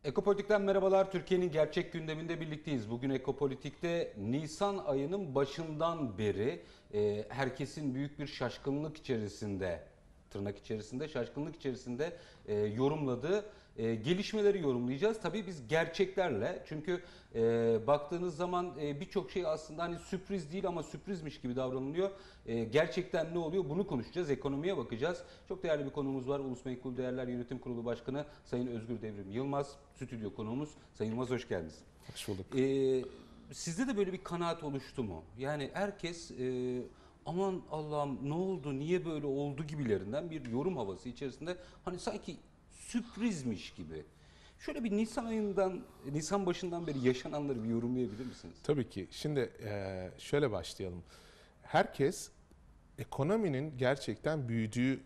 Ekopolitik'ten merhabalar. Türkiye'nin gerçek gündeminde birlikteyiz. Bugün Ekopolitik'te Nisan ayının başından beri herkesin büyük bir şaşkınlık içerisinde, tırnak içerisinde, şaşkınlık içerisinde yorumladığı gelişmeleri yorumlayacağız. Tabii biz gerçeklerle, çünkü baktığınız zaman birçok şey aslında hani sürpriz değil ama sürprizmiş gibi davranılıyor. Gerçekten ne oluyor bunu konuşacağız, ekonomiye bakacağız. Çok değerli bir konuğumuz var. Ulus Menkul Değerler Yönetim Kurulu Başkanı Sayın Özgür Devrim Yılmaz. Stüdyo konuğumuz. Sayın Yılmaz hoş geldiniz. Hoş bulduk. Sizde de böyle bir kanaat oluştu mu? Yani herkes aman Allah'ım ne oldu, niye böyle oldu gibilerinden bir yorum havası içerisinde, hani sanki sürprizmiş gibi. Şöyle bir Nisan başından beri yaşananları bir yorumlayabilir misiniz? Tabii ki. Şimdi şöyle başlayalım. Herkes ekonominin gerçekten büyüdüğü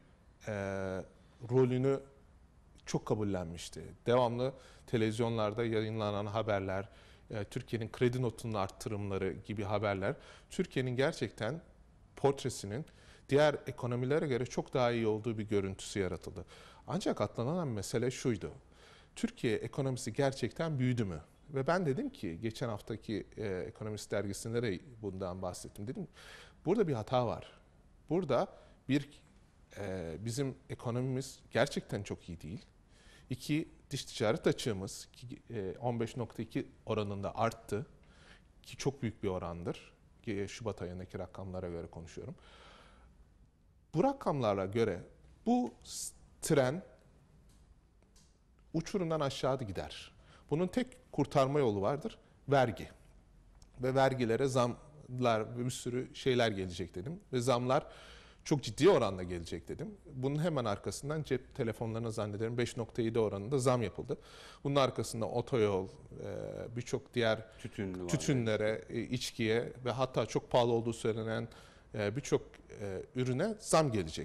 rolünü çok kabullenmişti. Devamlı televizyonlarda yayınlanan haberler, Türkiye'nin kredi notunun arttırımları gibi haberler, Türkiye'nin gerçekten portresinin diğer ekonomilere göre çok daha iyi olduğu bir görüntüsü yaratıldı. Ancak atlanan mesele şuydu. Türkiye ekonomisi gerçekten büyüdü mü? Ve ben dedim ki geçen haftaki Ekonomist dergisinde de bundan bahsettim. Dedim burada bir hata var. Burada bizim ekonomimiz gerçekten çok iyi değil. İki, dış ticaret açığımız 15,2 oranında arttı ki çok büyük bir orandır. Şubat ayındaki rakamlara göre konuşuyorum. Bu rakamlara göre bu tren uçurumdan aşağıda gider. Bunun tek kurtarma yolu vardır, vergi. Ve vergilere zamlar ve bir sürü şeyler gelecek dedim. Ve zamlar çok ciddi oranda gelecek dedim. Bunun hemen arkasından cep telefonlarına zannederim 5,7 oranında zam yapıldı. Bunun arkasında otoyol, birçok diğer tütünlere, içkiye ve hatta çok pahalı olduğu söylenen birçok ürüne zam gelecek.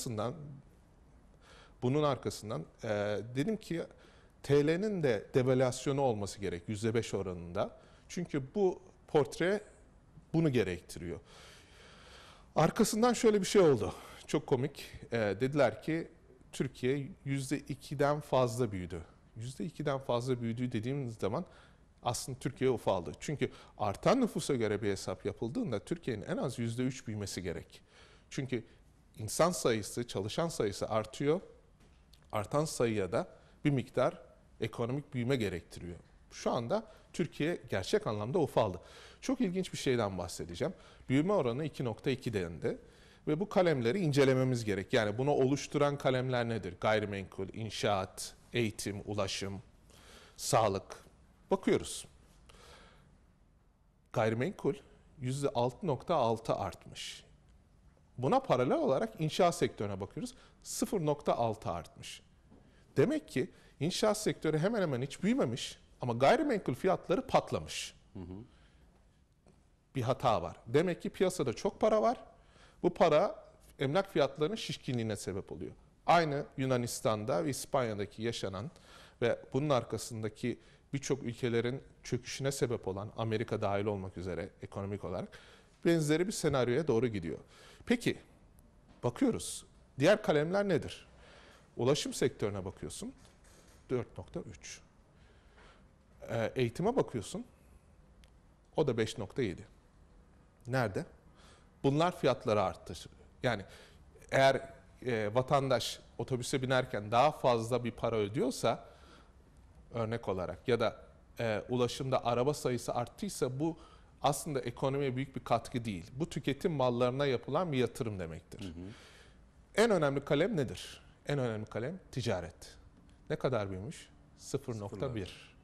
Bunun arkasından dedim ki TL'nin de devalüasyonu olması gerek %5 oranında. Çünkü bu portre bunu gerektiriyor. Arkasından şöyle bir şey oldu. Çok komik. Dediler ki Türkiye %2'den fazla büyüdü. %2'den fazla büyüdüğü dediğimiz zaman aslında Türkiye ufaldı. Çünkü artan nüfusa göre bir hesap yapıldığında Türkiye'nin en az %3 büyümesi gerek. Çünkü insan sayısı, çalışan sayısı artıyor. Artan sayıya da bir miktar ekonomik büyüme gerektiriyor. Şu anda Türkiye gerçek anlamda ufaldı. Çok ilginç bir şeyden bahsedeceğim. Büyüme oranı 2,2 dendi ve bu kalemleri incelememiz gerek. Yani bunu oluşturan kalemler nedir? Gayrimenkul, inşaat, eğitim, ulaşım, sağlık. Bakıyoruz. Gayrimenkul %6,6 artmış. Buna paralel olarak inşaat sektörüne bakıyoruz. 0,6 artmış. Demek ki inşaat sektörü hemen hemen hiç büyümemiş ama gayrimenkul fiyatları patlamış. Bir hata var. Demek ki piyasada çok para var. Bu para emlak fiyatlarının şişkinliğine sebep oluyor. Aynı Yunanistan'da ve İspanya'daki yaşanan ve bunun arkasındaki birçok ülkelerin çöküşüne sebep olan, Amerika dahil olmak üzere ekonomik olarak benzeri bir senaryoya doğru gidiyor. Peki, bakıyoruz. Diğer kalemler nedir? Ulaşım sektörüne bakıyorsun, 4,3. Eğitime bakıyorsun, o da 5,7. Nerede? Bunlar fiyatları arttı. Yani eğer vatandaş otobüse binerken daha fazla bir para ödüyorsa, örnek olarak ya da ulaşımda araba sayısı arttıysa bu aslında ekonomiye büyük bir katkı değil. Bu tüketim mallarına yapılan bir yatırım demektir. En önemli kalem nedir? En önemli kalem ticaret. Ne kadar büyümüş? 0,1.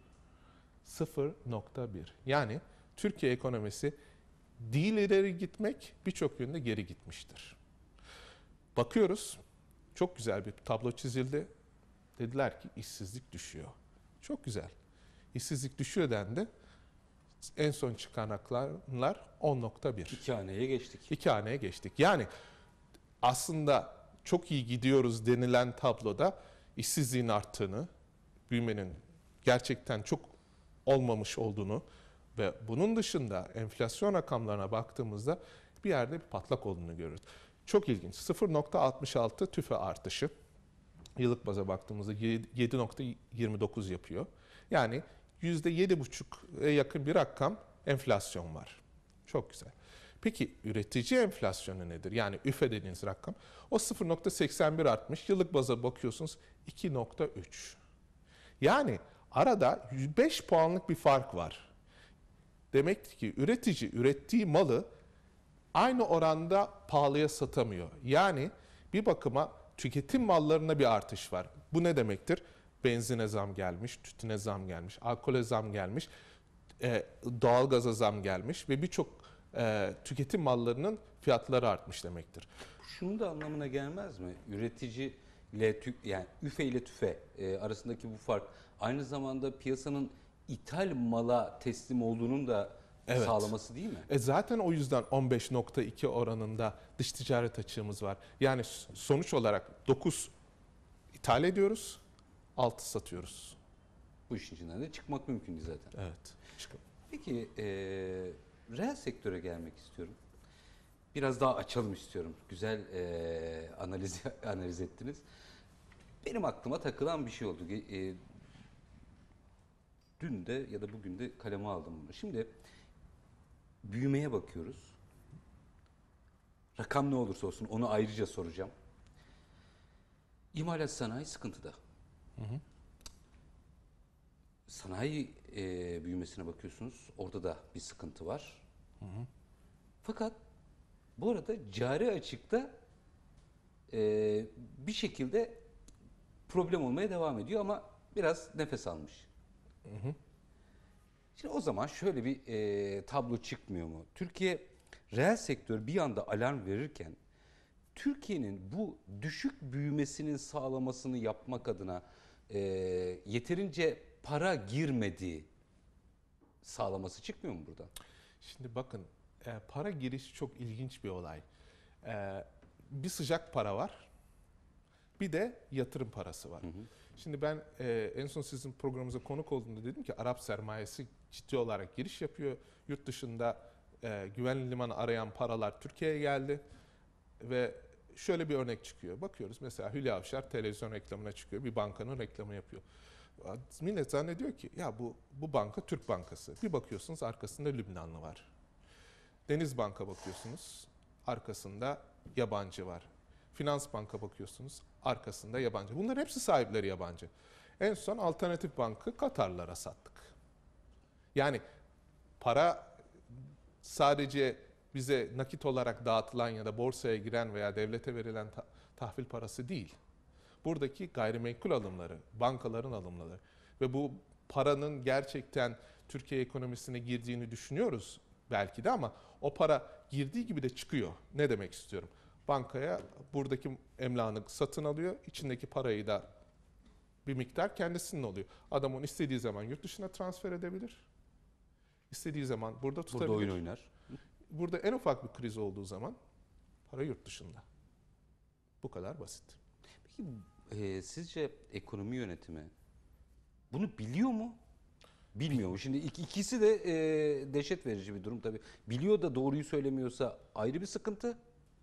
0,1. Yani Türkiye ekonomisi değil ileri gitmek, birçok yönde geri gitmiştir. Bakıyoruz, çok güzel bir tablo çizildi. Dediler ki işsizlik düşüyor. Çok güzel. İşsizlik düşüyor dendi. En son çıkan rakamlar 10,1. 2 haneye geçtik. 2 haneye geçtik. Yani aslında çok iyi gidiyoruz denilen tabloda işsizliğin arttığını, büyümenin gerçekten çok olmamış olduğunu ve bunun dışında enflasyon rakamlarına baktığımızda bir yerde bir patlak olduğunu görürüz. Çok ilginç. 0,66 tüfe artışı. Yıllık baza baktığımızda 7,29 yapıyor. Yani %7,5'e yakın bir rakam enflasyon var. Çok güzel. Peki üretici enflasyonu nedir? Yani üfe dediğiniz rakam. O 0,81 artmış. Yıllık baza bakıyorsunuz 2,3. Yani arada 5 puanlık bir fark var. Demek ki üretici ürettiği malı aynı oranda pahalıya satamıyor. Yani bir bakıma tüketim mallarına bir artış var. Bu ne demektir? Benzine zam gelmiş, tütüne zam gelmiş, alkole zam gelmiş, doğalgaza zam gelmiş ve birçok tüketim mallarının fiyatları artmış demektir. Şunun da anlamına gelmez mi? Üretici ile yani üfe ile tüfe arasındaki bu fark aynı zamanda piyasanın ithal mala teslim olduğunun da Evet. sağlaması değil mi? Zaten o yüzden 15,2 oranında dış ticaret açığımız var. Yani sonuç olarak 9 ithal ediyoruz, 6 satıyoruz. Bu işin içinden de çıkmak mümkün değil zaten. Evet. Peki reel sektöre gelmek istiyorum. Biraz daha açalım istiyorum. Güzel analiz ettiniz. Benim aklıma takılan bir şey oldu. Dün de ya da bugün de kaleme aldım bunu. Şimdi büyümeye bakıyoruz. Rakam ne olursa olsun onu ayrıca soracağım. İmalat sanayi sıkıntıda. Sanayi büyümesine bakıyorsunuz. Orada da bir sıkıntı var. Fakat bu arada cari açıkta bir şekilde problem olmaya devam ediyor ama biraz nefes almış. Şimdi o zaman şöyle bir tablo çıkmıyor mu? Türkiye reel sektör bir anda alarm verirken Türkiye'nin bu düşük büyümesinin sağlamasını yapmak adına yeterince para girmediği sağlaması çıkmıyor mu buradan? Şimdi bakın para girişi çok ilginç bir olay. Bir sıcak para var, bir de yatırım parası var. Şimdi ben en son sizin programınıza konuk olduğumda dedim ki Arap sermayesi ciddi olarak giriş yapıyor. Yurt dışında güvenli limanı arayan paralar Türkiye'ye geldi ve şöyle bir örnek çıkıyor. Bakıyoruz mesela Hülya Avşar televizyon reklamına çıkıyor, bir bankanın reklamı yapıyor. Millet zannediyor ki ya bu banka Türk bankası. Bir bakıyorsunuz arkasında Lübnanlı var. Denizbank'a bakıyorsunuz, arkasında yabancı var. Finans Bank'a bakıyorsunuz, arkasında yabancı. Bunların hepsi sahipleri yabancı. En son Alternatif Bank'ı Katarlara sattık. Yani para sadece bize nakit olarak dağıtılan ya da borsaya giren veya devlete verilen tahvil parası değil. Buradaki gayrimenkul alımları, bankaların alımları ve bu paranın gerçekten Türkiye ekonomisine girdiğini düşünüyoruz belki de ama o para girdiği gibi de çıkıyor. Ne demek istiyorum? Bankaya buradaki emlakını satın alıyor, içindeki parayı da bir miktar kendisinin oluyor. Adam onu istediği zaman yurt dışına transfer edebilir. İstediği zaman burada tutabilir. Burada oyun oynar. Burada en ufak bir kriz olduğu zaman para yurt dışında. Bu kadar basit. Peki sizce ekonomi yönetimi bunu biliyor mu? Bilmiyor mu? Şimdi ikisi de dehşet verici bir durum tabii. Biliyor da doğruyu söylemiyorsa ayrı bir sıkıntı.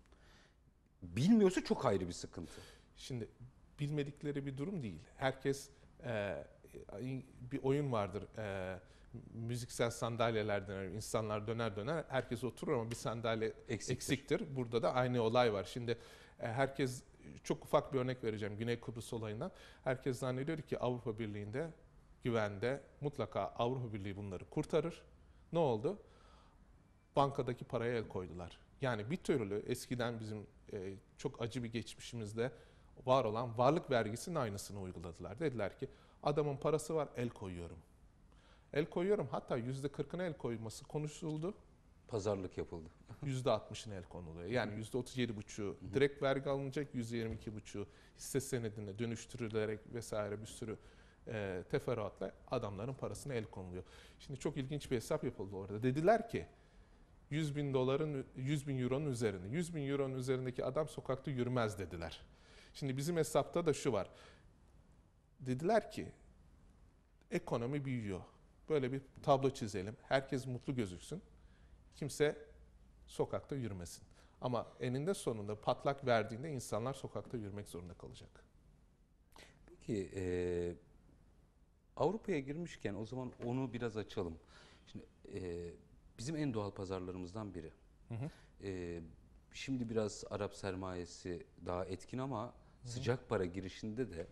Bilmiyorsa çok ayrı bir sıkıntı. Şimdi bilmedikleri bir durum değil. Herkes bir oyun vardır. Müziksel sandalyeler döner. İnsanlar döner döner. Herkes oturur ama bir sandalye eksiktir. Burada da aynı olay var. Şimdi herkes çok ufak bir örnek vereceğim Güney Kıbrıs olayından. Herkes zannediyor ki Avrupa Birliği'nde güvende mutlaka Avrupa Birliği bunları kurtarır. Ne oldu? Bankadaki paraya el koydular. Yani bir türlü eskiden bizim çok acı bir geçmişimizde var olan varlık vergisinin aynısını uyguladılar. Dediler ki adamın parası var el koyuyorum. El koyuyorum hatta %40'ına el koyması konuşuldu. Pazarlık yapıldı. %60'ına el konuluyor. Yani %37,5'u direkt vergi alınacak, %22,5'u hisse senedine dönüştürülerek vesaire bir sürü teferruatla adamların parasına el konuluyor. Şimdi çok ilginç bir hesap yapıldı orada. Dediler ki 100 bin euronun üzerinde. 100 bin euronun üzerindeki adam sokakta yürümez dediler. Şimdi bizim hesapta da şu var. Dediler ki ekonomi büyüyor. Böyle bir tablo çizelim. Herkes mutlu gözüksün. Kimse sokakta yürümesin. Ama eninde sonunda patlak verdiğinde insanlar sokakta yürümek zorunda kalacak. Peki Avrupa'ya girmişken o zaman onu biraz açalım. Şimdi bizim en doğal pazarlarımızdan biri. Hı hı. E, Şimdi biraz Arap sermayesi daha etkin ama sıcak para girişinde de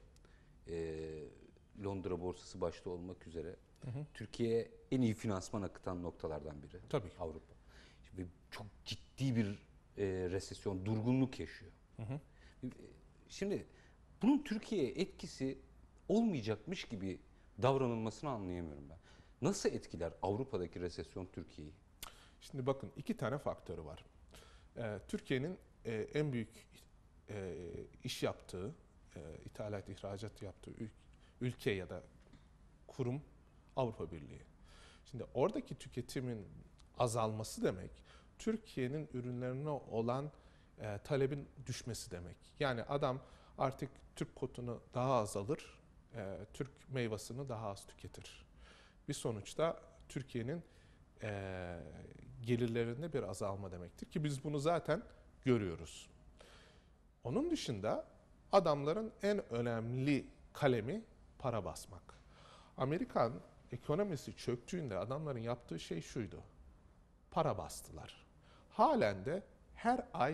Londra borsası başta olmak üzere Türkiye'ye en iyi finansman akıtan noktalardan biri. Tabii ki. Avrupa. Şimdi çok ciddi bir resesyon, durgunluk yaşıyor. Hı hı. Şimdi bunun Türkiye'ye etkisi olmayacakmış gibi davranılmasını anlayamıyorum ben. Nasıl etkiler Avrupa'daki resesyon Türkiye'yi? Şimdi bakın, iki tane faktörü var. Türkiye'nin en büyük iş yaptığı, ithalat, ihracat yaptığı ülke ya da kurum Avrupa Birliği. Şimdi oradaki tüketimin azalması demek, Türkiye'nin ürünlerine olan talebin düşmesi demek. Yani adam artık Türk kotunu daha az alır, Türk meyvasını daha az tüketir. Bir sonuçta Türkiye'nin gelirlerinde bir azalma demektir ki biz bunu zaten görüyoruz. Onun dışında adamların en önemli kalemi para basmak. Amerikan ekonomisi çöktüğünde adamların yaptığı şey şuydu: para bastılar. Halen de her ay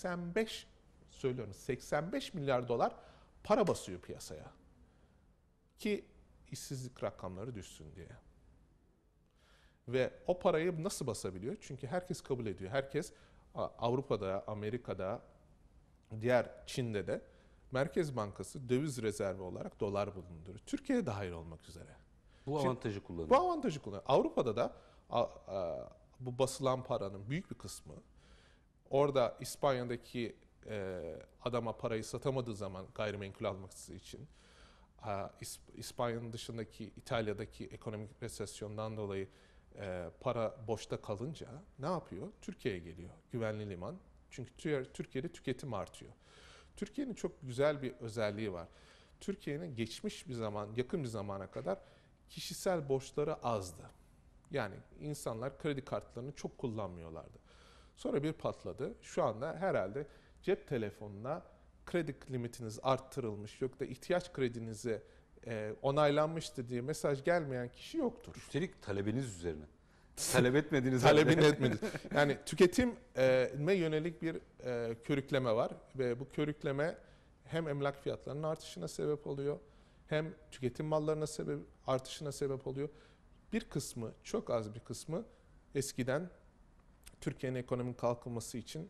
85 milyar dolar para basıyor piyasaya ki işsizlik rakamları düşsün diye. Ve o parayı nasıl basabiliyor? Çünkü herkes kabul ediyor. Herkes Avrupa'da, Amerika'da, diğer Çin'de de Merkez Bankası döviz rezervi olarak dolar bulunduruyor. Türkiye dahil olmak üzere. Bu Şimdi, avantajı kullanıyor. bu avantajı kullanıyor. Avrupa'da da bu basılan paranın büyük bir kısmı orada İspanya'daki adama parayı satamadığı zaman gayrimenkul almak için İspanya'nın dışındaki İtalya'daki ekonomik resesyondan dolayı para boşta kalınca ne yapıyor? Türkiye'ye geliyor. Güvenli liman. Çünkü Türkiye'de tüketim artıyor. Türkiye'nin çok güzel bir özelliği var. Türkiye'nin geçmiş bir zaman, yakın bir zamana kadar kişisel borçları azdı. Yani insanlar kredi kartlarını çok kullanmıyorlardı. Sonra bir patladı. Şu anda herhalde cep telefonuna kredi limitiniz arttırılmış, yok da ihtiyaç kredinize onaylanmıştır diye mesaj gelmeyen kişi yoktur. Üstelik talebiniz üzerine. Talep etmediğiniz Talebini halde. etmedi. Yani tüketime yönelik bir körükleme var ve bu körükleme hem emlak fiyatlarının artışına sebep oluyor, hem tüketim mallarına artışına sebep oluyor. Bir kısmı, çok az bir kısmı eskiden Türkiye'nin ekonomik kalkınması için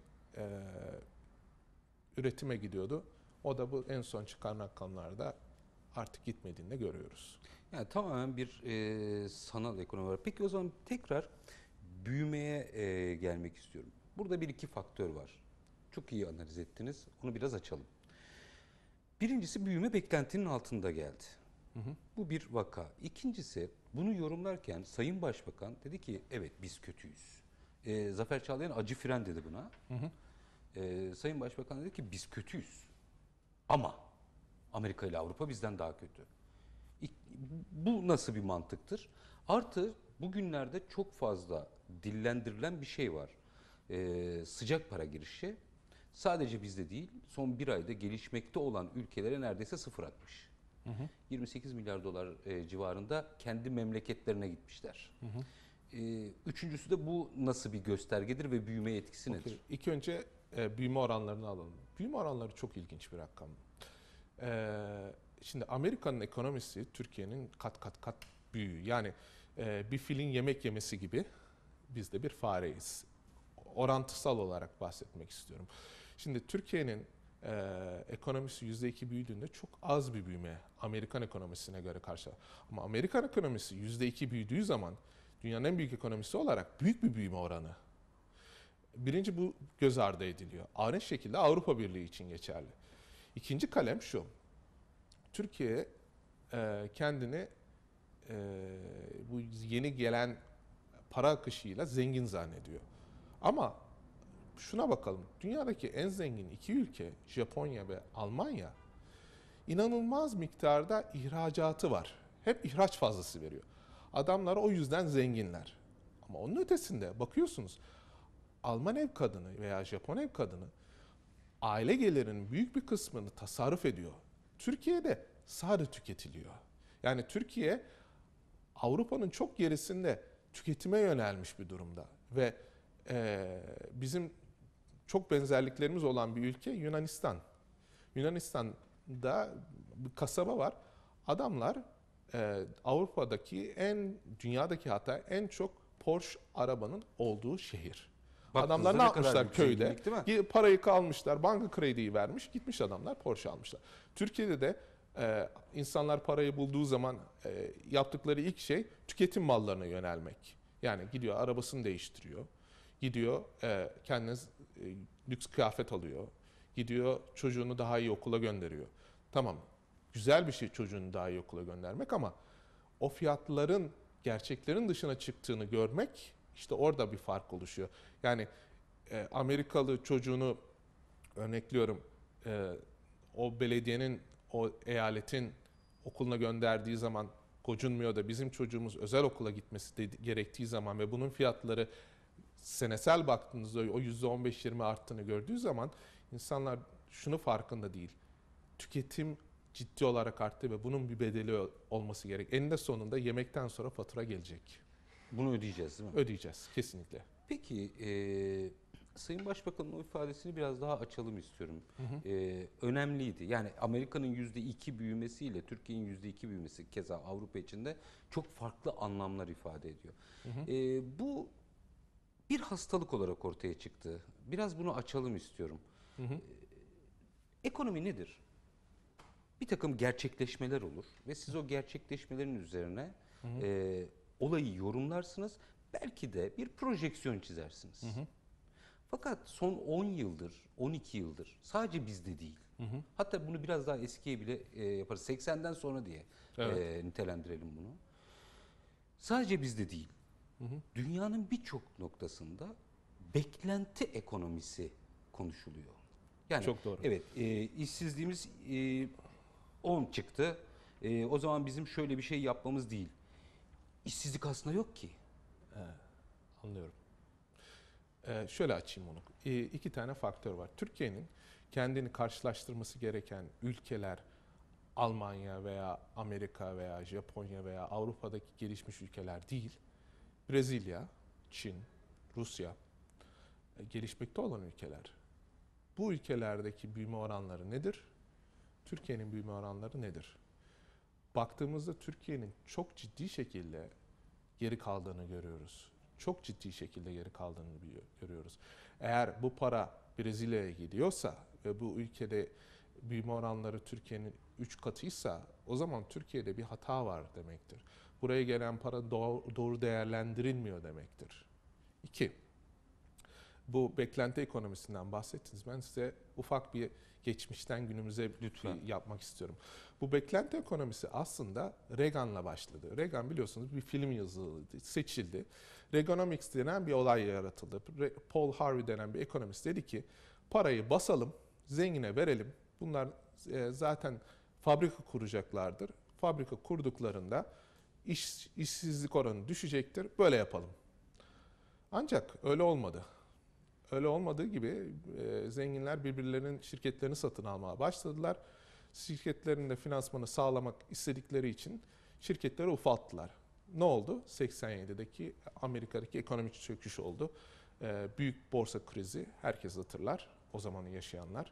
üretime gidiyordu. O da bu en son çıkan rakamlarda artık gitmediğini de görüyoruz. Yani tamamen bir sanal ekonomi var. Peki o zaman tekrar büyümeye gelmek istiyorum. Burada bir iki faktör var. Çok iyi analiz ettiniz. Onu biraz açalım. Birincisi, büyüme beklentinin altında geldi. Hı hı. Bu bir vaka. İkincisi, bunu yorumlarken Sayın Başbakan dedi ki evet biz kötüyüz. Zafer Çağlayan acı fren dedi buna. Hı hı. Sayın Başbakan dedi ki biz kötüyüz. Ama Amerika ile Avrupa bizden daha kötü. Bu nasıl bir mantıktır? Artı bugünlerde çok fazla dillendirilen bir şey var. Sıcak para girişi sadece bizde değil, son bir ayda gelişmekte olan ülkelere neredeyse sıfır atmış. Hı hı. 28 milyar dolar civarında kendi memleketlerine gitmişler. Hı hı. Üçüncüsü de bu nasıl bir göstergedir ve büyüme etkisi nedir? Okay. İlk önce büyüme oranlarını alalım. Büyüme oranları çok ilginç bir rakam. Şimdi Amerika'nın ekonomisi Türkiye'nin kat büyüğü. Yani bir filin yemek yemesi gibi biz de bir fareyiz. Orantısal olarak bahsetmek istiyorum. Şimdi Türkiye'nin ekonomisi %2 büyüdüğünde çok az bir büyüme Amerikan ekonomisine göre karşı. Ama Amerikan ekonomisi %2 büyüdüğü zaman dünyanın en büyük ekonomisi olarak büyük bir büyüme oranı. Birinci, bu göz ardı ediliyor. Aynı şekilde Avrupa Birliği için geçerli. İkinci kalem şu: Türkiye kendini bu yeni gelen para akışıyla zengin zannediyor. Ama şuna bakalım. Dünyadaki en zengin iki ülke, Japonya ve Almanya, inanılmaz miktarda ihracatı var. Hep ihraç fazlası veriyor. Adamlar o yüzden zenginler. Ama onun ötesinde bakıyorsunuz, Alman ev kadını veya Japon ev kadını aile gelirinin büyük bir kısmını tasarruf ediyor. Türkiye'de sadece tüketiliyor. Yani Türkiye Avrupa'nın çok gerisinde tüketime yönelmiş bir durumda ve bizim çok benzerliklerimiz olan bir ülke Yunanistan. Yunanistan'da bir kasaba var. Adamlar Avrupa'daki dünyadaki hatta en çok Porsche arabanın olduğu şehir. Baktığınızda Adamlar ne ne kadar yapmışlar büyük köyde? zenginlik, değil mi? Parayı kalmışlar, banka krediyi vermiş, gitmiş adamlar Porsche almışlar. Türkiye'de de insanlar parayı bulduğu zaman yaptıkları ilk şey tüketim mallarına yönelmek. Yani gidiyor arabasını değiştiriyor, gidiyor kendine lüks kıyafet alıyor, gidiyor çocuğunu daha iyi okula gönderiyor. Tamam, güzel bir şey çocuğunu daha iyi okula göndermek ama o fiyatların gerçeklerin dışına çıktığını görmek işte orada bir fark oluşuyor. Yani Amerikalı çocuğunu örnekliyorum o belediyenin o eyaletin okuluna gönderdiği zaman gocunmuyor da bizim çocuğumuz özel okula gitmesi gerektiği zaman ve bunun fiyatları senesel baktığınızda o %15-20 arttığını gördüğü zaman insanlar şunu farkında değil. Tüketim ciddi olarak arttı ve bunun bir bedeli olması gerek. Eninde sonunda yemekten sonra fatura gelecek. Bunu ödeyeceğiz değil mi? Ödeyeceğiz kesinlikle. Peki Sayın Başbakan'ın o ifadesini biraz daha açalım istiyorum. Önemliydi. Yani Amerika'nın %2 büyümesiyle Türkiye'nin %2 büyümesi keza Avrupa içinde çok farklı anlamlar ifade ediyor. Bu bir hastalık olarak ortaya çıktı. Biraz bunu açalım istiyorum. Ekonomi nedir? Bir takım gerçekleşmeler olur ve siz o gerçekleşmelerin üzerine olayı yorumlarsınız. Belki de bir projeksiyon çizersiniz. Fakat son 10 yıldır, 12 yıldır sadece bizde değil. Hatta bunu biraz daha eskiye bile yaparız. 80'den sonra diye nitelendirelim bunu. Sadece bizde değil. Dünyanın birçok noktasında beklenti ekonomisi konuşuluyor. Yani Çok doğru. evet, işsizliğimiz 10 çıktı. O zaman bizim şöyle bir şey yapmamız değil. İşsizlik aslında yok ki. Anlıyorum. Şöyle açayım onu. İki tane faktör var. Türkiye'nin kendini karşılaştırması gereken ülkeler Almanya veya Amerika veya Japonya veya Avrupa'daki gelişmiş ülkeler değil. Brezilya, Çin, Rusya gelişmekte olan ülkeler. Bu ülkelerdeki büyüme oranları nedir? Türkiye'nin büyüme oranları nedir? Baktığımızda Türkiye'nin çok ciddi şekilde geri kaldığını görüyoruz. Çok ciddi şekilde geri kaldığını görüyoruz. Eğer bu para Brezilya'ya gidiyorsa ve bu ülkede büyüme oranları Türkiye'nin 3 katıysa o zaman Türkiye'de bir hata var demektir. Buraya gelen para doğru değerlendirilmiyor demektir. 2. Bu beklenti ekonomisinden bahsettiniz. Ben size ufak bir geçmişten günümüze Lütfen. yapmak istiyorum. Bu beklenti ekonomisi aslında Reagan'la başladı. Reagan biliyorsunuz bir film yazıldı, seçildi. Reaganomics denen bir olay yaratıldı. Paul Harvey denen bir ekonomist dedi ki parayı basalım, zengine verelim. Bunlar zaten fabrika kuracaklardır. Fabrika kurduklarında işsizlik oranı düşecektir. Böyle yapalım. Ancak öyle olmadı. Öyle olmadığı gibi zenginler birbirlerinin şirketlerini satın almaya başladılar. Şirketlerin de finansmanı sağlamak istedikleri için şirketleri ufalttılar. Ne oldu? 87'deki Amerika'daki ekonomik çöküş oldu. Büyük borsa krizi, herkes hatırlar, o zamanı yaşayanlar.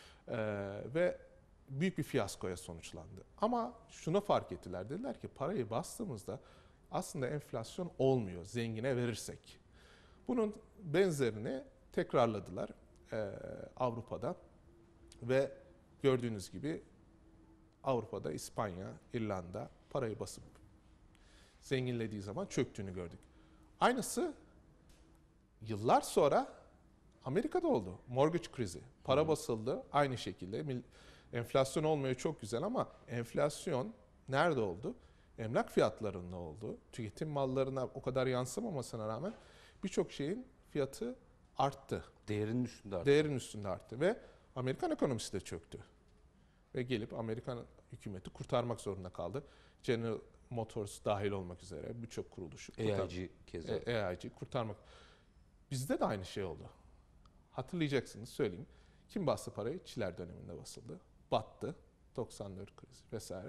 Ve büyük bir fiyaskoya sonuçlandı. Ama şunu fark ettiler, dediler ki parayı bastığımızda aslında enflasyon olmuyor zengine verirsek. Bunun benzerini tekrarladılar Avrupa'da ve gördüğünüz gibi Avrupa'da İspanya, İrlanda parayı basıp zenginlediği zaman çöktüğünü gördük. Aynısı yıllar sonra Amerika'da oldu. Mortgage krizi. Para basıldı aynı şekilde. Enflasyon olmuyor çok güzel ama enflasyon nerede oldu? Emlak fiyatlarında oldu. Tüketim mallarına o kadar yansımamasına rağmen birçok şeyin fiyatı arttı. Değerinin üstünde artık. Değerin üstünde arttı ve Amerikan ekonomisi de çöktü. Ve gelip Amerikan hükümeti kurtarmak zorunda kaldı. General Motors dahil olmak üzere birçok kuruluşu AIG keza. AIG kurtarmak. Bizde de aynı şey oldu. Hatırlayacaksınız söyleyeyim. Kim bastı parayı? Çiler döneminde basıldı. Battı. 94 krizi vesaire.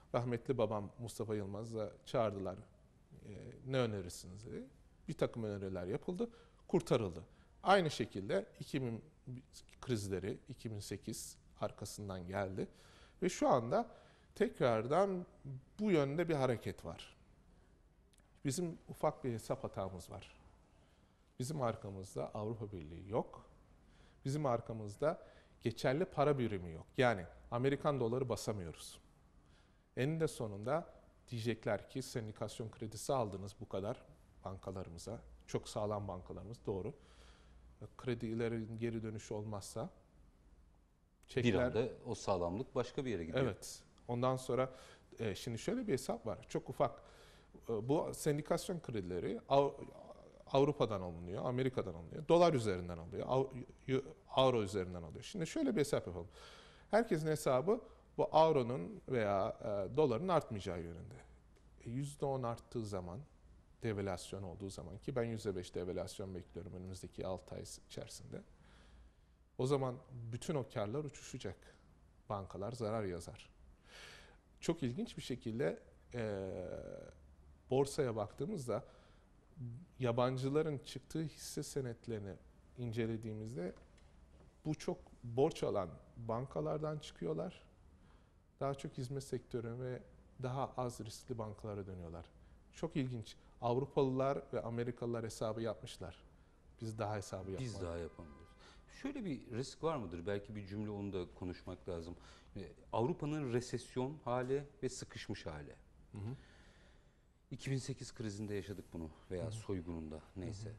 Rahmetli babam Mustafa Yılmaz'la çağırdılar. Ne önerirsiniz dedi. Bir takım öneriler yapıldı, kurtarıldı. Aynı şekilde 2000 krizleri, 2008 arkasından geldi. Ve şu anda tekrardan bu yönde bir hareket var. Bizim ufak bir hesap hatamız var. Bizim arkamızda Avrupa Birliği yok. Bizim arkamızda geçerli para birimi yok. Yani Amerikan doları basamıyoruz. Eninde sonunda diyecekler ki sendikasyon kredisi aldınız bu kadar bankalarımıza. Çok sağlam bankalarımız, doğru. Kredilerin geri dönüşü olmazsa çekler... Bir anda o sağlamlık başka bir yere gidiyor. Evet. Ondan sonra şimdi şöyle bir hesap var. Çok ufak. Bu sendikasyon kredileri Avrupa'dan alınıyor, Amerika'dan alınıyor. Dolar üzerinden alıyor, avro üzerinden alıyor. Şimdi şöyle bir hesap yapalım. Herkesin hesabı bu avronun veya doların artmayacağı yönünde. %10 arttığı zaman, devalüasyon olduğu zaman, ki ben %5 devalüasyon bekliyorum önümüzdeki 6 ay içerisinde. O zaman bütün o karlar uçuşacak. Bankalar zarar yazar. Çok ilginç bir şekilde borsaya baktığımızda yabancıların çıktığı hisse senetlerini incelediğimizde bu çok borç alan bankalardan çıkıyorlar. Daha çok hizmet sektörü ve daha az riskli bankalara dönüyorlar. Çok ilginç. Avrupalılar ve Amerikalılar hesabı yapmışlar. Biz daha hesabı yapmadık. Biz daha yapamıyoruz. Şöyle bir risk var mıdır? Belki bir cümle onu da konuşmak lazım. Avrupa'nın resesyon hali ve sıkışmış hali. Hı hı. 2008 krizinde yaşadık bunu veya soygununda neyse.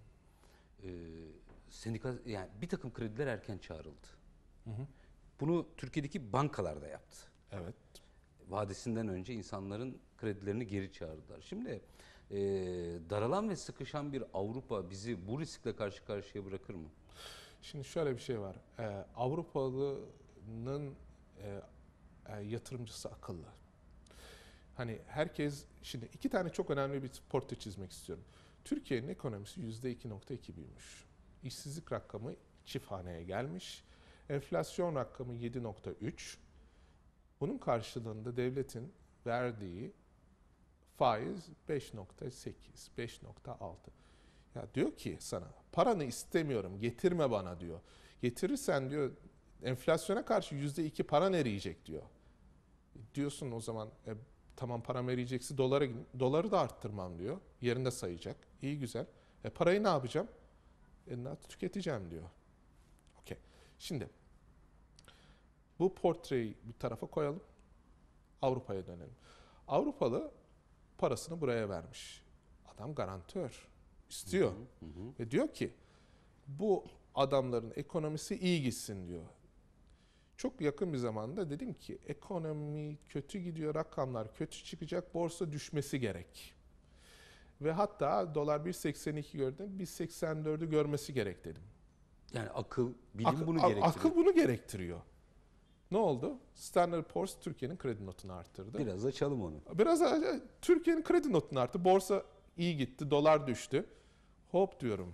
Yani bir takım krediler erken çağrıldı. Hı hı. Bunu Türkiye'deki bankalar da yaptı. Evet. Vadesinden önce insanların kredilerini geri çağırdılar. Şimdi daralan ve sıkışan bir Avrupa bizi bu riskle karşı karşıya bırakır mı? Şimdi şöyle bir şey var. Avrupalı'nın yatırımcısı akıllı. Hani herkes, şimdi iki tane çok önemli bir portre çizmek istiyorum. Türkiye'nin ekonomisi %2.2 büyümüş. İşsizlik rakamı çift haneye gelmiş. Enflasyon rakamı 7.3. Bunun karşılığında devletin verdiği faiz 5.8, 5.6. Ya diyor ki sana, paranı istemiyorum, getirme bana diyor. Getirirsen diyor, enflasyona karşı %2 paran eriyecek diyor. Diyorsun o zaman tamam param eriyecekse doları da arttırmam diyor. Yerinde sayacak. İyi güzel. Parayı ne yapacağım? Tüketeceğim diyor. Okey. Şimdi bu portreyi bir tarafa koyalım. Avrupa'ya dönelim. Avrupalı parasını buraya vermiş. Adam garantör. İstiyor. Ve diyor ki bu adamların ekonomisi iyi gitsin diyor. Çok yakın bir zamanda dedim ki ekonomi kötü gidiyor, rakamlar kötü çıkacak, borsa düşmesi gerek. Ve hatta dolar 1.82 gördü, 1.84'ü görmesi gerek dedim. Yani bilim bunu gerektiriyor. Akıl bunu gerektiriyor. Ne oldu? Standard Poor's Türkiye'nin kredi notunu arttırdı. Biraz açalım onu. Biraz Türkiye'nin kredi notunu arttırdı. Borsa iyi gitti, dolar düştü. Hop diyorum.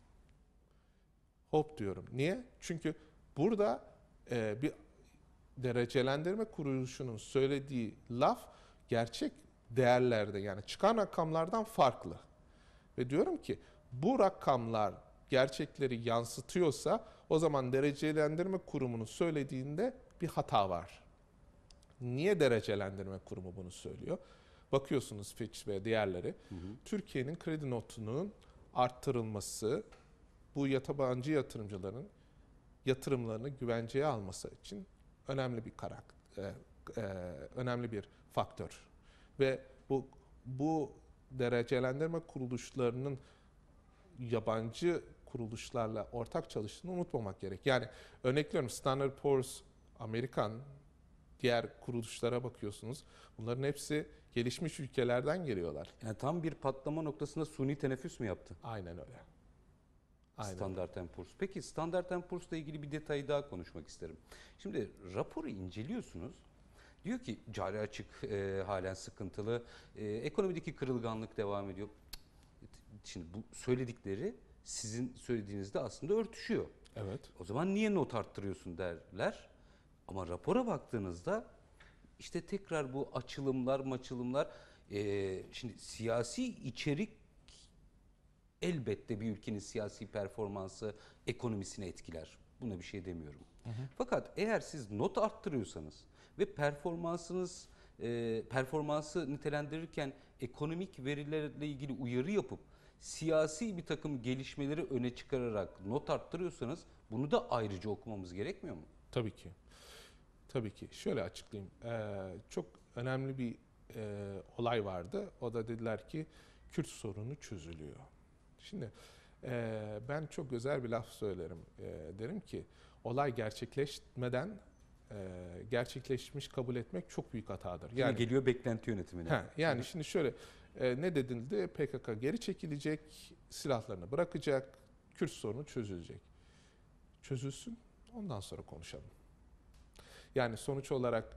Hop diyorum. Niye? Çünkü burada bir derecelendirme kuruluşunun söylediği laf gerçek değerlerde, yani çıkan rakamlardan farklı. Ve diyorum ki bu rakamlar gerçekleri yansıtıyorsa o zaman derecelendirme kurumunun söylediğinde bir hata var. Niye derecelendirme kurumu bunu söylüyor? Bakıyorsunuz Fitch ve diğerleri. Türkiye'nin kredi notunun arttırılması bu yabancı yatırımcıların yatırımlarını güvenceye alması için önemli bir önemli bir faktör. Ve bu derecelendirme kuruluşlarının yabancı kuruluşlarla ortak çalıştığını unutmamak gerek. Yani örnekliyorum, Standard Poor's, Amerikan, diğer kuruluşlara bakıyorsunuz. Bunların hepsi gelişmiş ülkelerden geliyorlar. Yani tam bir patlama noktasında suni teneffüs mü yaptı? Aynen öyle. Aynen. Standard & Poor's. Peki Standard & Poor's'la ilgili bir detayı daha konuşmak isterim. Şimdi raporu inceliyorsunuz. Diyor ki cari açık halen sıkıntılı, ekonomideki kırılganlık devam ediyor. Şimdi bu söyledikleri sizin söylediğinizde aslında örtüşüyor. Evet. O zaman niye not arttırıyorsun derler. Ama rapora baktığınızda işte tekrar bu açılımlar, şimdi siyasi içerik elbette bir ülkenin siyasi performansı ekonomisini etkiler. Buna bir şey demiyorum. Fakat eğer siz not arttırıyorsanız ve performansı nitelendirirken ekonomik verilerle ilgili uyarı yapıp siyasi bir takım gelişmeleri öne çıkararak not arttırıyorsanız bunu da ayrıca okumamız gerekmiyor mu? Tabii ki. Tabii ki. Şöyle açıklayayım. Çok önemli bir olay vardı. O da dediler ki Kürt sorunu çözülüyor. Şimdi ben çok özel bir laf söylerim. Derim ki olay gerçekleşmeden gerçekleşmiş kabul etmek çok büyük hatadır. Yani geliyor beklenti yönetimine. Yani şimdi şöyle ne dedildi? PKK geri çekilecek, silahlarını bırakacak, Kürt sorunu çözülecek. Çözülsün, ondan sonra konuşalım. Yani sonuç olarak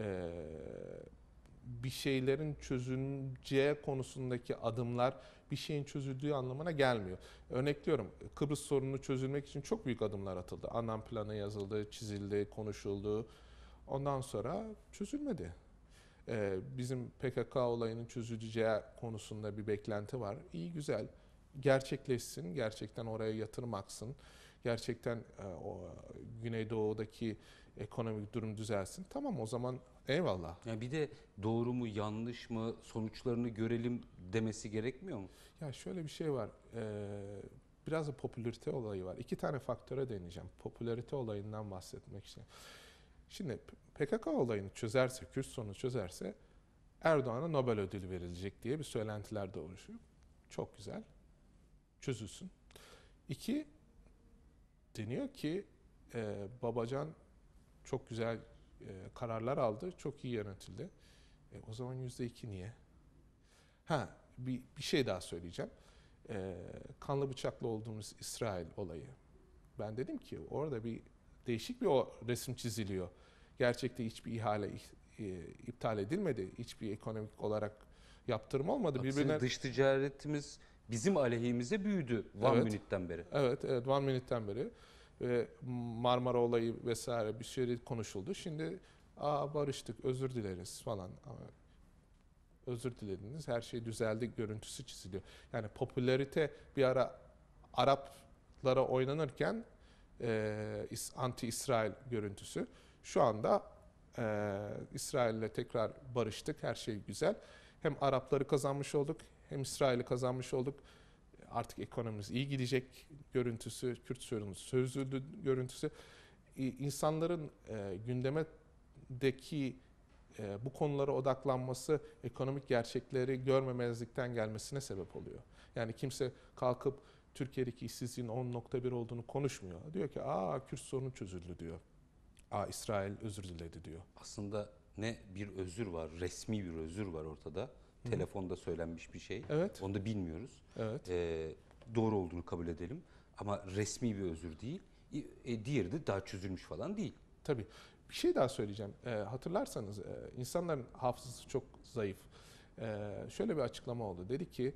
bir şeylerin çözüleceği konusundaki adımlar bir şeyin çözüldüğü anlamına gelmiyor. Örnekliyorum, Kıbrıs sorunu çözülmek için çok büyük adımlar atıldı. Anlam planı yazıldı, çizildi, konuşuldu. Ondan sonra çözülmedi. Bizim PKK olayının çözüleceği konusunda bir beklenti var. İyi güzel, gerçekleşsin, gerçekten oraya yatırım aksın. Gerçekten o Güneydoğu'daki ekonomik durum düzelsin. Tamam, o zaman eyvallah. Yani bir de doğru mu yanlış mı sonuçlarını görelim demesi gerekmiyor mu? Ya şöyle bir şey var. Biraz da popülarite olayı var. İki tane faktöre değineceğim. Popülarite olayından bahsetmek için. Şimdi PKK olayını çözerse, Kürt sorunu çözerse Erdoğan'a Nobel ödülü verilecek diye bir söylentiler de oluşuyor. Çok güzel. Çözülsün. İki, deniyor ki Babacan çok güzel kararlar aldı, çok iyi yönetildi. O zaman %2 niye? Bir şey daha söyleyeceğim. Kanlı bıçaklı olduğumuz İsrail olayı. Ben dedim ki orada bir değişik bir o resim çiziliyor. Gerçekte hiçbir ihale iptal edilmedi. Hiçbir ekonomik olarak yaptırım olmadı. Aksine dış ticaretimiz bizim aleyhimize büyüdü One Minute'ten beri. Evet, One Minute'ten beri. Ve Marmara olayı vesaire bir sürü konuşuldu. Şimdi barıştık, özür dileriz falan. Özür dilediniz, her şey düzeldi görüntüsü çiziliyor. Yani popülarite bir ara Araplara oynanırken anti-İsrail görüntüsü. Şu anda İsrail'le tekrar barıştık, her şey güzel. Hem Arapları kazanmış olduk, hem İsrail'i kazanmış olduk. Artık ekonomimiz iyi gidecek görüntüsü, Kürt sorunu çözüldü görüntüsü. İnsanların gündemdeki bu konulara odaklanması ekonomik gerçekleri görmemezlikten gelmesine sebep oluyor. Yani kimse kalkıp Türkiye'deki işsizliğin 10,1 olduğunu konuşmuyor. Diyor ki Kürt sorunu çözüldü diyor. İsrail özür diledi diyor. Aslında ne bir özür var, resmi bir özür var ortada. Telefonda söylenmiş bir şey. Evet. Onu da bilmiyoruz. Evet. Doğru olduğunu kabul edelim. Ama resmi bir özür değil. Diğeri de daha çözülmüş falan değil. Tabii. Bir şey daha söyleyeceğim. Hatırlarsanız insanların hafızası çok zayıf. Şöyle bir açıklama oldu. Dedi ki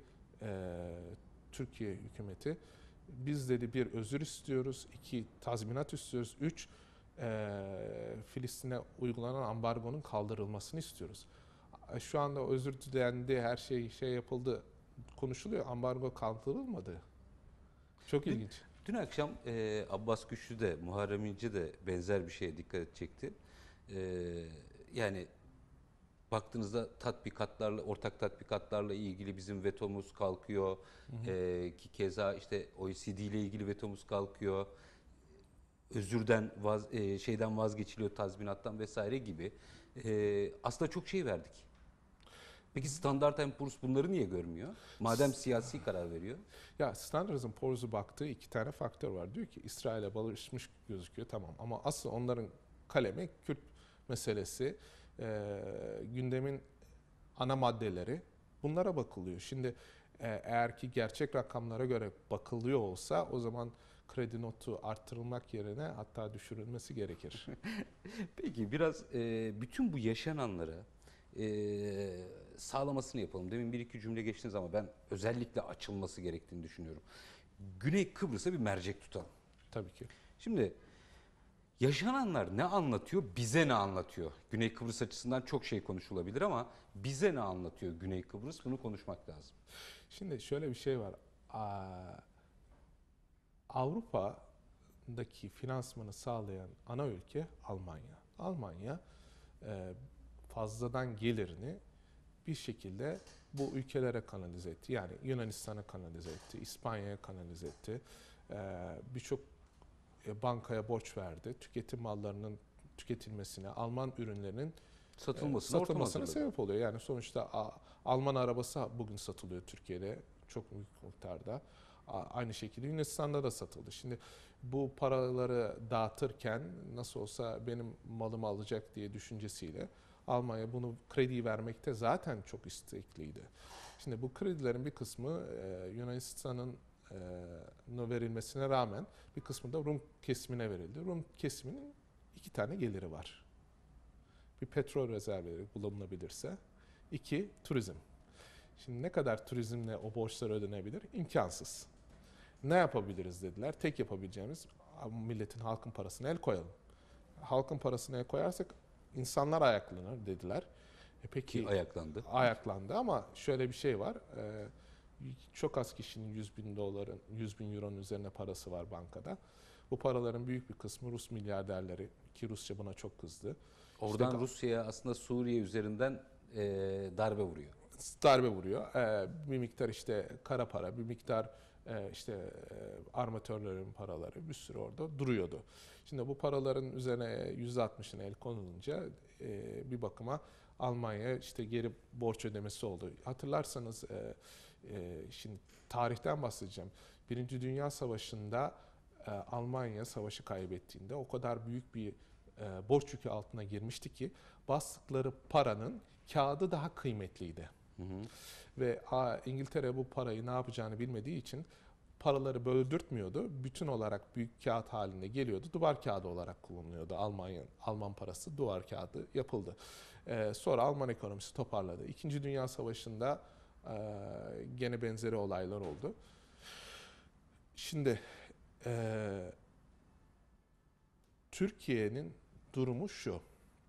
Türkiye hükümeti biz dedi bir özür istiyoruz, 2 tazminat istiyoruz, 3 Filistin'e uygulanan ambargonun kaldırılmasını istiyoruz. Şu anda özür dilendi, her şey yapıldı konuşuluyor. Ambargo kaldırılmadı. Çok ilginç. Dün akşam Abbas Güçlü de Muharrem İnce de benzer bir şeye dikkat edecekti. Yani baktığınızda ortak tatbikatlarla ilgili bizim vetomuz kalkıyor. Ki keza işte OECD ile ilgili vetomuz kalkıyor. Özürden şeyden vazgeçiliyor, tazminattan vesaire gibi. Aslında çok şey verdik. Peki Standard & Poor's bunları niye görmüyor? Madem siyasi karar veriyor. Ya Standard & Poor's'u baktığı 2 tane faktör var. Diyor ki İsrail'e barışmış gözüküyor, tamam, ama asıl onların kalemi Kürt meselesi, gündemin ana maddeleri, bunlara bakılıyor. Şimdi eğer ki gerçek rakamlara göre bakılıyor olsa o zaman kredi notu arttırılmak yerine hatta düşürülmesi gerekir. Peki biraz bütün bu yaşananları sağlamasını yapalım. Demin bir iki cümle geçtiniz ama ben özellikle açılması gerektiğini düşünüyorum. Güney Kıbrıs'a bir mercek tutalım. Tabii ki. Şimdi Yaşananlar ne anlatıyor, bize ne anlatıyor? Güney Kıbrıs açısından çok şey konuşulabilir ama bize ne anlatıyor Güney Kıbrıs? Bunu konuşmak lazım. Şimdi şöyle bir şey var. Avrupa'daki finansmanı sağlayan ana ülke Almanya. Almanya e, fazladan gelirini bir şekilde bu ülkelere kanalize etti. Yani Yunanistan'a kanalize etti, İspanya'ya kanalize etti. Birçok bankaya borç verdi. Tüketim mallarının tüketilmesine, Alman ürünlerinin Satılmasına ortam satılmasına hazırladı. sebep oluyor. Yani sonuçta Alman arabası bugün satılıyor Türkiye'de çok büyük miktarda. Aynı şekilde Yunanistan'da da satıldı. Şimdi bu paraları dağıtırken nasıl olsa benim malımı alacak diye düşüncesiyle Almanya bunu krediyi vermekte zaten çok istekliydi. Şimdi bu kredilerin bir kısmı Yunanistan'ın verilmesine rağmen bir kısmı da Rum kesimine verildi. Rum kesiminin iki tane geliri var. Bir petrol rezervleri bulunabilirse, iki turizm. Şimdi ne kadar turizmle o borçlar ödenebilir? İmkansız. Ne yapabiliriz dediler. Tek yapabileceğimiz milletin, halkın parasına el koyalım. Halkın parasına el koyarsak insanlar ayaklanır dediler. Ki Peki ayaklandı. ayaklandı ama şöyle bir şey var. Çok az kişinin 100 bin doların, 100 bin euronun üzerine parası var bankada. Bu paraların büyük bir kısmı Rus milyarderleri ki Rusya buna çok kızdı. Oradan İşte Rusya'ya aslında Suriye üzerinden darbe vuruyor. darbe vuruyor. Bir miktar işte kara para, bir miktar işte armatörlerin paraları bir sürü orada duruyordu. Şimdi bu paraların üzerine %60'ına el konulunca bir bakıma Almanya işte geri borç ödemesi oldu. Hatırlarsanız şimdi tarihten bahsedeceğim. Birinci Dünya Savaşı'nda Almanya savaşı kaybettiğinde o kadar büyük bir borç yükü altına girmişti ki bastıkları paranın kağıdı daha kıymetliydi. Hı hı. Ve İngiltere bu parayı ne yapacağını bilmediği için paraları böldürtmüyordu. Bütün olarak büyük kağıt halinde geliyordu. Duvar kağıdı olarak kullanılıyordu. Alman parası duvar kağıdı yapıldı. Sonra Alman ekonomisi toparladı. İkinci Dünya Savaşı'nda gene benzeri olaylar oldu. Şimdi e, Türkiye'nin durumu şu.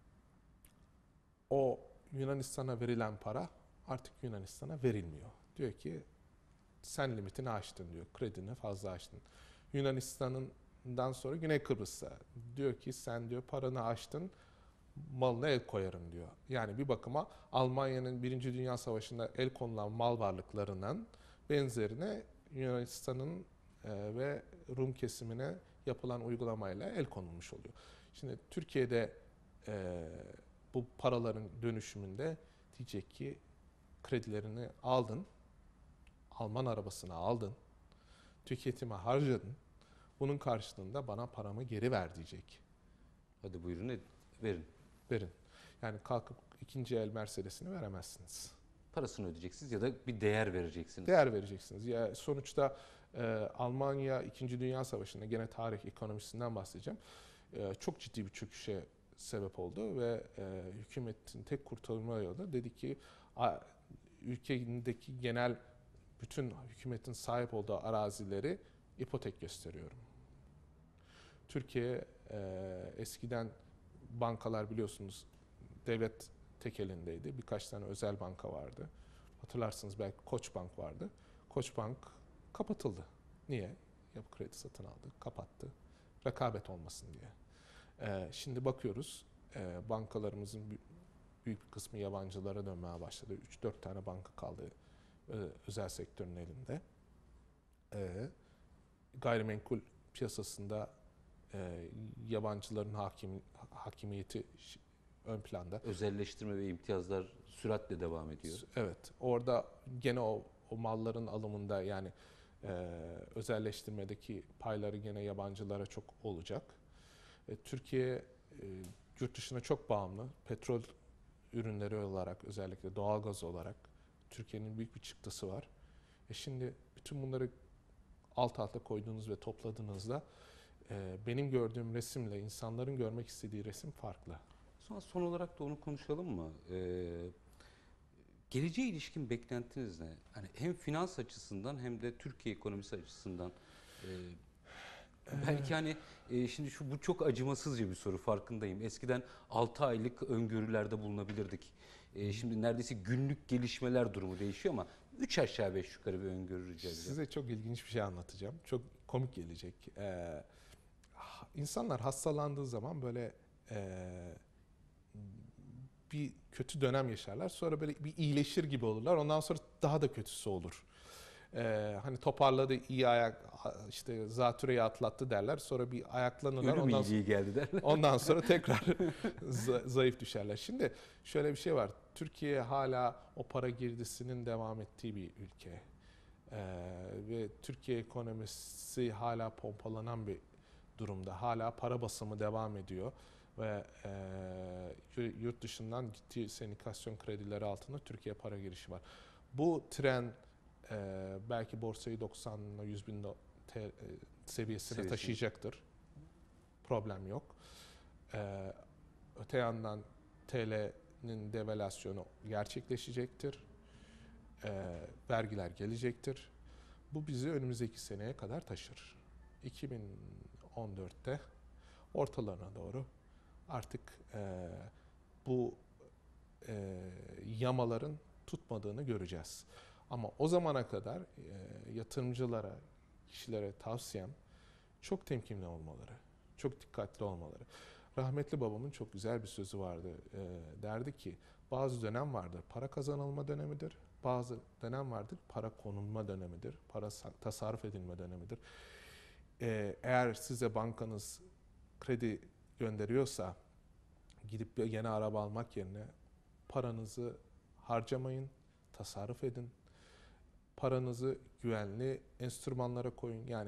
O Yunanistan'a verilen para artık Yunanistan'a verilmiyor. Diyor ki sen limitini aştın diyor. Kredini fazla aştın. Yunanistan'dan sonra Güney Kıbrıs'a diyor ki sen diyor paranı aştın malına el koyarım diyor. Yani bir bakıma Almanya'nın Birinci Dünya Savaşı'nda el konulan mal varlıklarının benzerine Yunanistan'ın ve Rum kesimine yapılan uygulamayla el konulmuş oluyor. Şimdi Türkiye'de bu paraların dönüşümünde diyecek ki kredilerini aldın, Alman arabasını aldın, tüketime harcadın, bunun karşılığında bana paramı geri ver diyecek. Hadi buyurun verin. Verin. Yani kalkıp ikinci el Mercedes'ini veremezsiniz. Parasını ödeyeceksiniz ya da bir değer vereceksiniz. Değer vereceksiniz. Ya sonuçta Almanya 2. Dünya Savaşı'nda gene tarih ekonomisinden bahsedeceğim. Çok ciddi bir çöküşe sebep oldu ve hükümetin tek kurtarma yolu dedi ki ülkedeki genel bütün hükümetin sahip olduğu arazileri ipotek gösteriyorum. Türkiye eskiden bankalar biliyorsunuz devlet tek elindeydi. Birkaç tane özel banka vardı. Hatırlarsınız belki Koçbank vardı. Koçbank kapatıldı. Niye? Yapı Kredi satın aldı, kapattı. Rekabet olmasın diye. Şimdi bakıyoruz bankalarımızın büyük bir kısmı yabancılara dönmeye başladı. 3-4 tane banka kaldı özel sektörün elinde. Gayrimenkul piyasasında yabancıların hakimiyeti ön planda. Özelleştirme ve imtiyazlar süratle devam ediyor. Evet, orada gene o malların alımında yani özelleştirmedeki payları gene yabancılara çok olacak. Türkiye yurt dışına çok bağımlı. Petrol ürünleri olarak özellikle doğalgaz olarak Türkiye'nin büyük bir çıktısı var. Şimdi bütün bunları alt alta koyduğunuz ve topladığınızda benim gördüğüm resimle insanların görmek istediği resim farklı. Son olarak da onu konuşalım mı? Geleceğe ilişkin beklentiniz ne? Hani hem finans açısından hem de Türkiye ekonomisi açısından Belki hani şimdi bu çok acımasızca bir soru, farkındayım. Eskiden 6 aylık öngörülerde bulunabilirdik. Şimdi neredeyse günlük gelişmeler durumu değişiyor ama 3 aşağı 5 yukarı bir öngörü rica edeceğim. Size çok ilginç bir şey anlatacağım. Çok komik gelecek. İnsanlar hastalandığı zaman böyle bir kötü dönem yaşarlar. Sonra böyle bir iyileşir gibi olurlar. Ondan sonra daha da kötüsü olur. Hani toparladı, iyi işte zatüreyi atlattı derler. Sonra bir ayaklanırlar. Ölüm iyiliği geldi derler. Ondan sonra tekrar zayıf düşerler. Şimdi şöyle bir şey var. Türkiye hala o para girdisinin devam ettiği bir ülke. Ve Türkiye ekonomisi hala pompalanan bir durumda. Hala para basımı devam ediyor. Ve yurt dışından ciddi sendikasyon kredileri altında Türkiye para girişi var. Bu tren belki borsayı 90 ile 100 bin seviyesine taşıyacaktır. Problem yok. Öte yandan TL'nin devalüasyonu gerçekleşecektir. Vergiler gelecektir. Bu bizi önümüzdeki seneye kadar taşır. 2014'te ortalarına doğru artık bu yamaların tutmadığını göreceğiz. Ama o zamana kadar yatırımcılara, kişilere tavsiyem çok temkinli olmaları, çok dikkatli olmaları. Rahmetli babamın çok güzel bir sözü vardı. Derdi ki bazı dönem vardır para kazanılma dönemidir, bazı dönem vardır para konulma dönemidir, para tasarruf edilme dönemidir. Eğer size bankanız kredi gönderiyorsa gidip bir yeni araba almak yerine paranızı harcamayın, tasarruf edin. Paranızı güvenli enstrümanlara koyun. Yani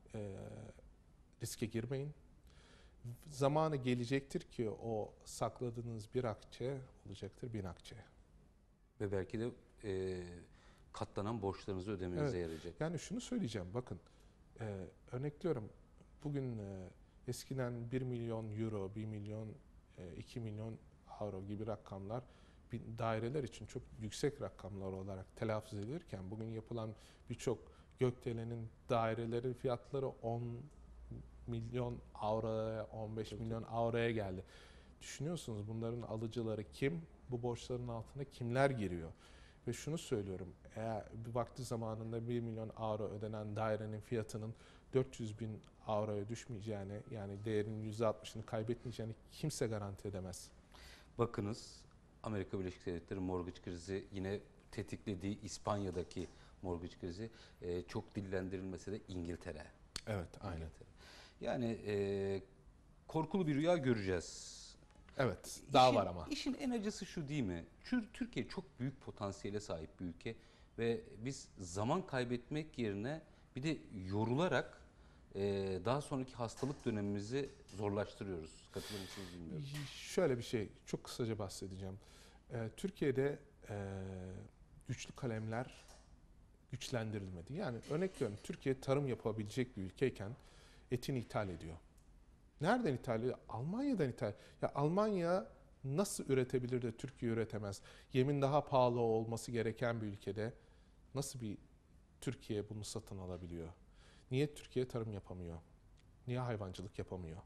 riske girmeyin. Zamanı gelecektir ki o sakladığınız bir akçe olacaktır 1000 akçe. Ve belki de katlanan borçlarınızı ödemenize yarayacak. Yani şunu söyleyeceğim, bakın örnekliyorum. Bugün eskiden 1 milyon euro, 1 milyon, 2 milyon euro gibi rakamlar daireler için çok yüksek rakamlar olarak telaffuz edilirken bugün yapılan birçok gökdelenin daireleri fiyatları 10 milyon avroya, 15 milyon avroya geldi. Düşünüyorsunuz bunların alıcıları kim? Bu borçların altına kimler giriyor? Ve şunu söylüyorum, eğer bir vakti zamanında 1 milyon avro ödenen dairenin fiyatının 400 bin avroya düşmeyeceğini, yani değerinin %60'ını kaybetmeyeceğini kimse garanti edemez. Bakınız, Amerika Birleşik Devletleri mortgage krizi, yine tetiklediği İspanya'daki mortgage krizi, çok dillendirilmese de İngiltere. Evet, aynen. İngiltere. Yani korkulu bir rüya göreceğiz. Evet, daha var ama. İşin en acısı şu değil mi? Türkiye çok büyük potansiyele sahip bir ülke ve biz zaman kaybetmek yerine bir de yorularak daha sonraki hastalık dönemimizi zorlaştırıyoruz. Katılır mısınız bilmiyorum. Şöyle bir şey, çok kısaca bahsedeceğim. Türkiye'de güçlü kalemler güçlendirilmedi. Yani örnek veriyorum, Türkiye tarım yapabilecek bir ülkeyken etini ithal ediyor. Nereden ithal ediyor? Almanya'dan ithal. Ya Almanya nasıl üretebilir de Türkiye üretemez? Yemin daha pahalı olması gereken bir ülkede nasıl bir Türkiye bunu satın alabiliyor? Niye Türkiye tarım yapamıyor? Niye hayvancılık yapamıyor?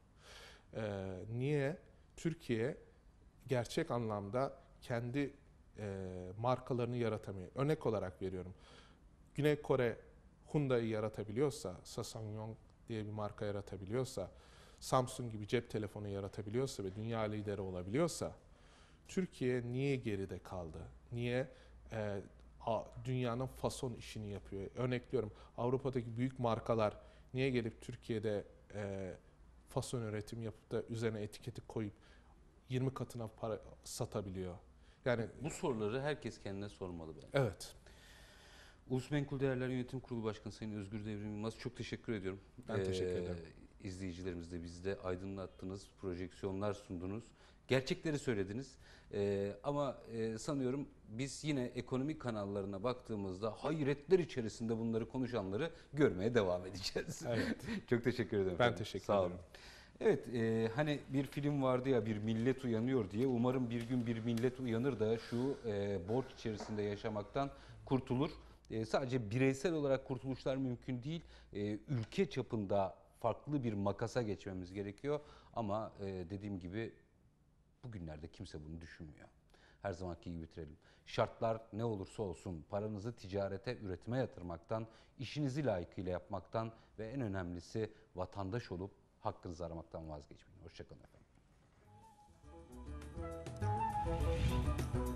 Niye Türkiye gerçek anlamda kendi markalarını yaratamıyor? Örnek olarak veriyorum. Güney Kore Hyundai'yi yaratabiliyorsa, Ssangyong diye bir marka yaratabiliyorsa, Samsung gibi cep telefonu yaratabiliyorsa ve dünya lideri olabiliyorsa, Türkiye niye geride kaldı? Niye dünyanın fason işini yapıyor? Örnekliyorum, Avrupa'daki büyük markalar niye gelip Türkiye'de fason üretim yapıp da üzerine etiketi koyup 20 katına para satabiliyor? Yani Bu soruları herkes kendine sormalı bence. evet. Ulus Menkul Değerler Yönetim Kurulu Başkanı Sayın Özgür Devrim Yılmaz, çok teşekkür ediyorum. Ben teşekkür ederim. İzleyicilerimiz de bizde aydınlattınız, projeksiyonlar sundunuz, gerçekleri söylediniz. Ama sanıyorum biz yine ekonomik kanallarına baktığımızda hayretler içerisinde bunları konuşanları görmeye devam edeceğiz. Evet. Çok teşekkür ederim. Ben efendim. teşekkür Sağ olun. ederim. Evet, hani bir film vardı ya, bir millet uyanıyor diye. Umarım bir gün bir millet uyanır da şu borç içerisinde yaşamaktan kurtulur. Sadece bireysel olarak kurtuluşlar mümkün değil. Ülke çapında farklı bir makasa geçmemiz gerekiyor. Ama dediğim gibi bugünlerde kimse bunu düşünmüyor. Her zamanki gibi bitirelim. Şartlar ne olursa olsun paranızı ticarete, üretime yatırmaktan, işinizi layıkıyla yapmaktan ve en önemlisi vatandaş olup hakkınızı aramaktan vazgeçmeyin. Hoşça kalın efendim.